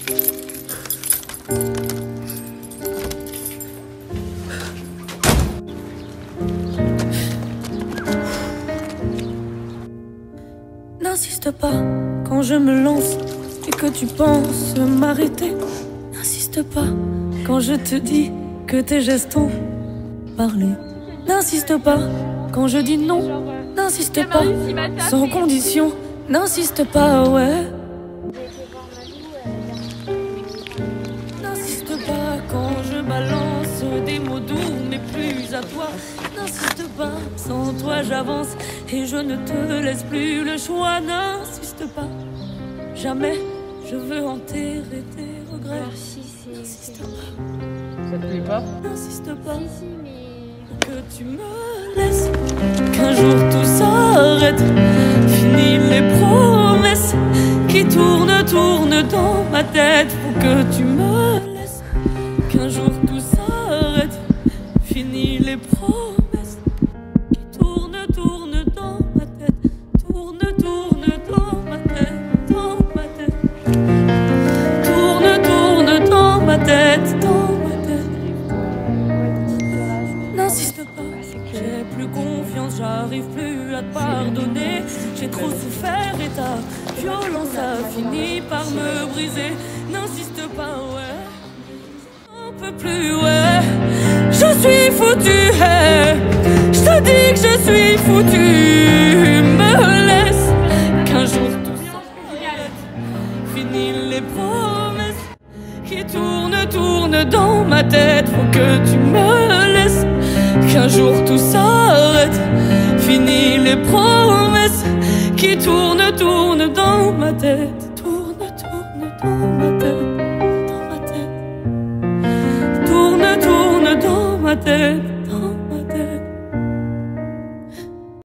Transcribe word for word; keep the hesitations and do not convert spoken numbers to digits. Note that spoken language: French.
N'insiste pas quand je me lance et que tu penses m'arrêter. N'insiste pas quand je te dis que tes gestes ont parlé. N'insiste pas quand je dis non. N'insiste pas sans condition. N'insiste pas, ouais. N'insiste pas quand je balance des mots doux, mais plus à toi. N'insiste pas, sans toi j'avance et je ne te laisse plus le choix. N'insiste pas, jamais je veux enterrer tes regrets. N'insiste pas. Ça te plaît pas? N'insiste pas. Si, si, mais... Que tu me laisses, qu'un jour tout s'arrête. Fini les promesses qui tournent, tournent dans ma tête. Faut que tu me laisses, qu'un jour tout s'arrête. Fini les promesses qui tournent, tournent dans ma tête. Tournent, tournent dans ma tête, dans ma tête. Tourne, tourne dans ma tête, dans ma tête. N'insiste pas, j'ai plus confiance, j'arrive plus à te pardonner. J'ai trop souffert et ta violence a fini par me briser. N'insiste pas, ouais, un peu plus, ouais. Je suis foutu, hey. Je te dis que je suis foutu. Me laisse, qu'un jour tout s'arrête. Fini les promesses qui tournent, tournent dans ma tête. Faut que tu me laisses, qu'un jour tout s'arrête. Fini les promesses qui tournent, tournent dans ma tête. Tourne, tourne dans ma tête, dans ma tête. Tourne, tourne dans ma tête.